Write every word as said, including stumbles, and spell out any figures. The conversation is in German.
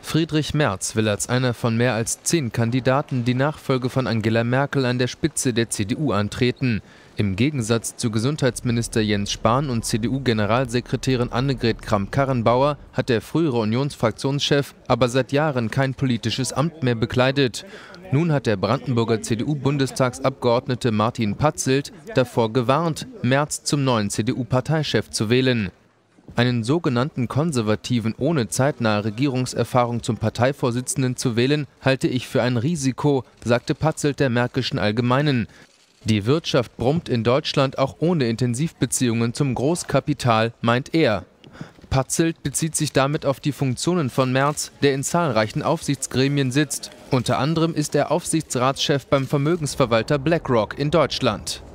Friedrich Merz will als einer von mehr als zehn Kandidaten die Nachfolge von Angela Merkel an der Spitze der C D U antreten. Im Gegensatz zu Gesundheitsminister Jens Spahn und C D U-Generalsekretärin Annegret Kramp-Karrenbauer hat der frühere Unionsfraktionschef aber seit Jahren kein politisches Amt mehr bekleidet. Nun hat der Brandenburger C D U-Bundestagsabgeordnete Martin Patzelt davor gewarnt, Merz zum neuen C D U-Parteichef zu wählen. Einen sogenannten Konservativen ohne zeitnahe Regierungserfahrung zum Parteivorsitzenden zu wählen, halte ich für ein Risiko, sagte Patzelt der Märkischen Allgemeinen. Die Wirtschaft brummt in Deutschland auch ohne Intensivbeziehungen zum Großkapital, meint er. Patzelt bezieht sich damit auf die Funktionen von Merz, der in zahlreichen Aufsichtsgremien sitzt. Unter anderem ist er Aufsichtsratschef beim Vermögensverwalter BlackRock in Deutschland.